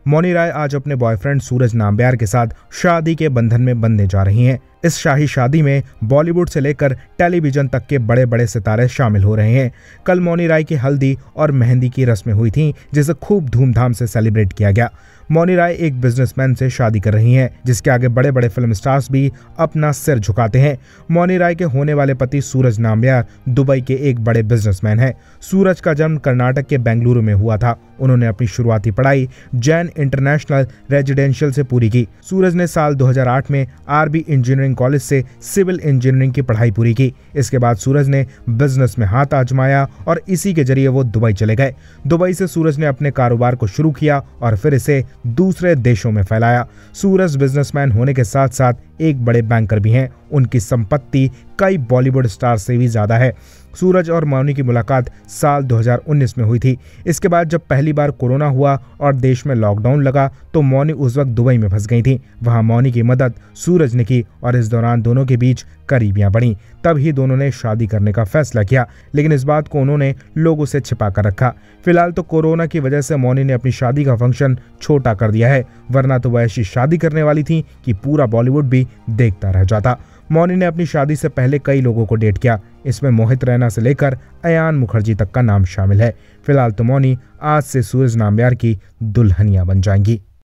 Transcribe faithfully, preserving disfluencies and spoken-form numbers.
मौनी राय आज अपने बॉयफ्रेंड सूरज नाम्बियार के साथ शादी के बंधन में बंधने जा रही हैं। इस शाही शादी में बॉलीवुड से लेकर टेलीविजन तक के बड़े बड़े सितारे शामिल हो रहे हैं। कल मौनी राय की हल्दी और मेहंदी की रस्में हुई थीं, जिसे खूब धूमधाम से सेलिब्रेट किया गया। मौनी राय एक बिजनेसमैन से शादी कर रही हैं, जिसके आगे बड़े बड़े फिल्म स्टार्स भी अपना सिर झुकाते हैं। मौनी राय के होने वाले पति सूरज नाम्बियार दुबई के एक बड़े बिजनेसमैन हैं। सूरज का जन्म कर्नाटक के बेंगलुरु में हुआ था। उन्होंने अपनी शुरुआती पढ़ाई जैन इंटरनेशनल रेजिडेंशियल से पूरी की। सूरज ने साल दो हज़ार आठ में आरबी इंजीनियरिंग कॉलेज से सिविल इंजीनियरिंग की पढ़ाई पूरी की। इसके बाद सूरज ने बिजनेस में हाथ आजमाया और इसी के जरिए वो दुबई चले गए। दुबई से सूरज ने अपने कारोबार को शुरू किया और फिर इसे दूसरे देशों में फैलाया। सूरज बिजनेसमैन होने के साथ साथ एक बड़े बैंकर भी हैं। उनकी संपत्ति कई बॉलीवुड स्टार से भी ज्यादा है। सूरज और मौनी की मुलाकात साल दो हज़ार उन्नीस में हुई थी। इसके बाद जब पहली बार कोरोना हुआ और देश में लॉकडाउन लगा तो मौनी उस वक्त दुबई में फंस गई थी। वहां मौनी की मदद सूरज ने की और इस दौरान दोनों के बीच करीबियां बढ़ी। तब ही दोनों ने शादी करने का फैसला किया, लेकिन इस बात को उन्होंने लोगों से छिपा कर रखा। फिलहाल तो कोरोना की वजह से मौनी ने अपनी शादी का फंक्शन छोटा कर दिया है, वरना तो वह ऐसी शादी करने वाली थी कि पूरा बॉलीवुड भी देखता रह जाता। मौनी ने अपनी शादी से पहले कई लोगों को डेट किया। इसमें मोहित रैना से लेकर अयान मुखर्जी तक का नाम शामिल है। फिलहाल तो मौनी आज से सूरज नाम्बियार की दुल्हनिया बन जाएंगी।